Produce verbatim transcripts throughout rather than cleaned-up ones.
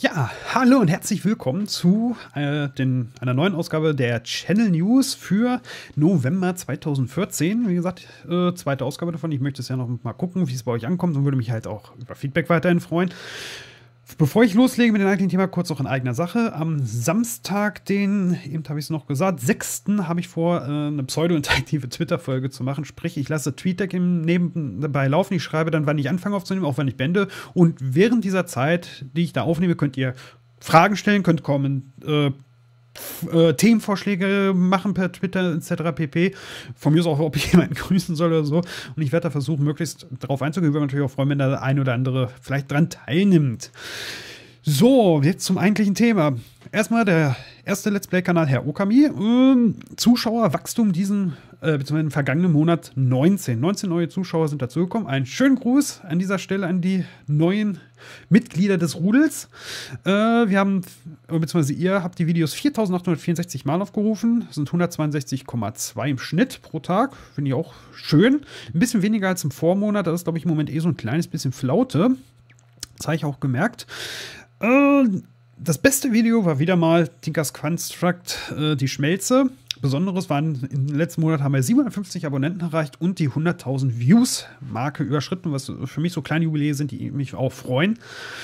Ja, hallo und herzlich willkommen zu äh, den, einer neuen Ausgabe der Channel News für November zweitausendvierzehn. Wie gesagt, äh, zweite Ausgabe davon. Ich möchte es ja noch mal gucken, wie es bei euch ankommt und würde mich halt auch über Feedback weiterhin freuen. Bevor ich loslege mit dem eigentlichen Thema, kurz noch in eigener Sache. Am Samstag, den, eben habe ich es noch gesagt, sechsten habe ich vor, äh, eine pseudo-interaktive Twitter-Folge zu machen. Sprich, ich lasse TweetDeck im nebenbei laufen. Ich schreibe dann, wann ich anfange aufzunehmen, auch wann ich beende. Und während dieser Zeit, die ich da aufnehme, könnt ihr Fragen stellen, könnt kommen, äh, Äh, Themenvorschläge machen per Twitter et cetera pp. Von mir ist auch, ob ich jemanden grüßen soll oder so. Und ich werde da versuchen, möglichst darauf einzugehen. Ich würde mich natürlich auch freuen, wenn da der ein oder andere vielleicht dran teilnimmt. So, jetzt zum eigentlichen Thema. Erstmal der erste Let's Play-Kanal, Herr Okami. Ähm, Zuschauerwachstum diesen, äh, beziehungsweise im vergangenen Monat neunzehn. neunzehn neue Zuschauer sind dazugekommen. Einen schönen Gruß an dieser Stelle an die neuen Mitglieder des Rudels. Äh, wir haben, beziehungsweise ihr habt die Videos viertausendachthundertvierundsechzig Mal aufgerufen. Das sind hundertzweiundsechzig Komma zwei im Schnitt pro Tag. Finde ich auch schön. Ein bisschen weniger als im Vormonat. Das ist, glaube ich, im Moment eh so ein kleines bisschen Flaute. Das habe ich auch gemerkt. Äh, das beste Video war wieder mal Tinkers Construct, äh, die Schmelze. Besonderes waren, im letzten Monat haben wir siebenhundertfünfzig Abonnenten erreicht und die hunderttausend Views-Marke überschritten, was für mich so kleine Jubiläen sind, die mich auch freuen.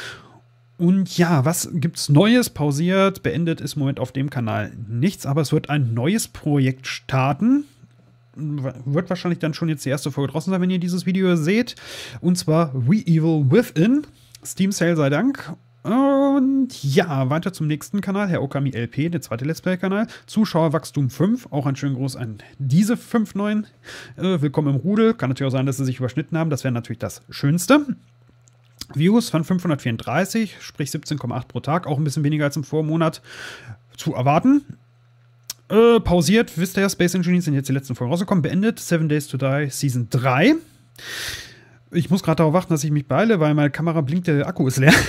Und ja, was gibt's Neues? Pausiert, beendet ist im Moment auf dem Kanal nichts, aber es wird ein neues Projekt starten. Wird wahrscheinlich dann schon jetzt die erste Folge draußen sein, wenn ihr dieses Video seht. Und zwar We Evil Within. Steam Sale sei Dank. Und ja, weiter zum nächsten Kanal, Herr Okami L P, der zweite Let's Play-Kanal. Zuschauerwachstum fünf, auch ein schönen Gruß an diese fünf neuen. Äh, willkommen im Rudel. Kann natürlich auch sein, dass sie sich überschnitten haben. Das wäre natürlich das Schönste. Views von fünfhundertvierunddreißig, sprich siebzehn Komma acht pro Tag, auch ein bisschen weniger als im Vormonat zu erwarten. Äh, pausiert, wisst ihr ja, Space Engineers sind jetzt die letzten Folgen rausgekommen. Beendet, Seven Days to Die, Season drei. Ich muss gerade darauf achten, dass ich mich beeile, weil meine Kamera blinkt, der Akku ist leer.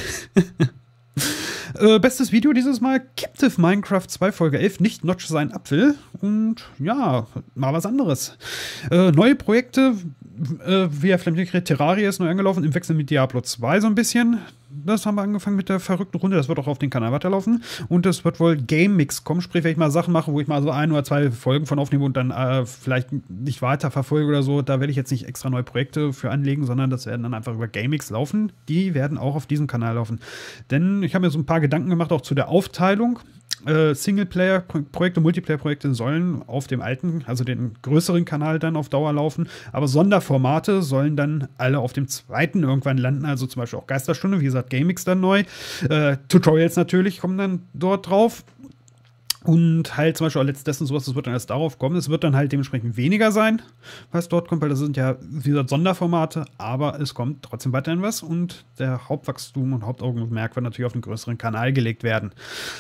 äh, bestes Video dieses Mal, Captive Minecraft zwei Folge elf, nicht Notch sein Apfel. Und ja, mal was anderes. Äh, neue Projekte, äh, wie er vielleicht Terraria ist neu angelaufen, im Wechsel mit Diablo zwei so ein bisschen. Das haben wir angefangen mit der verrückten Runde. Das wird auch auf den Kanal weiterlaufen. Und es wird wohl Game Mix kommen. Sprich, wenn ich mal Sachen mache, wo ich mal so ein oder zwei Folgen von aufnehme und dann äh, vielleicht nicht weiter verfolge oder so, da werde ich jetzt nicht extra neue Projekte für anlegen, sondern das werden dann einfach über Game Mix laufen. Die werden auch auf diesem Kanal laufen. Denn ich habe mir so ein paar Gedanken gemacht, auch zu der Aufteilung. Äh, Singleplayer-Projekte, Multiplayer-Projekte sollen auf dem alten, also den größeren Kanal dann auf Dauer laufen, aber Sonderformate sollen dann alle auf dem zweiten irgendwann landen, also zum Beispiel auch Geisterstunde, wie gesagt, GameX dann neu, äh, Tutorials natürlich kommen dann dort drauf und halt zum Beispiel auch letztendlich sowas, das wird dann erst darauf kommen, es wird dann halt dementsprechend weniger sein, was dort kommt, weil das sind ja, wie gesagt, Sonderformate, aber es kommt trotzdem weiterhin was und der Hauptwachstum und Hauptaugenmerk wird natürlich auf den größeren Kanal gelegt werden.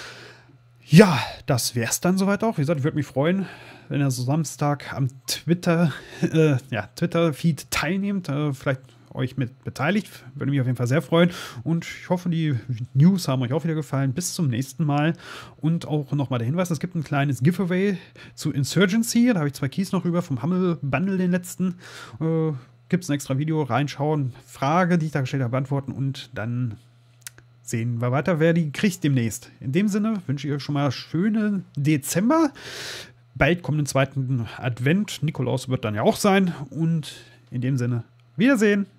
Ja, das wär's dann soweit auch. Wie gesagt, ich würde mich freuen, wenn ihr so Samstag am Twitter, äh, ja, Twitter-Feed teilnehmt, äh, vielleicht euch mit beteiligt. Würde mich auf jeden Fall sehr freuen. Und ich hoffe, die News haben euch auch wieder gefallen. Bis zum nächsten Mal. Und auch nochmal der Hinweis, es gibt ein kleines Giveaway zu Insurgency. Da habe ich zwei Keys noch rüber vom Humble Bundle, den letzten. Äh, gibt es ein extra Video, reinschauen, Frage, die ich da gestellt habe, beantworten und dann sehen wir weiter, wer die kriegt demnächst. In dem Sinne wünsche ich euch schon mal schönen Dezember. Bald kommt den zweiten Advent. Nikolaus wird dann ja auch sein. Und in dem Sinne, Wiedersehen.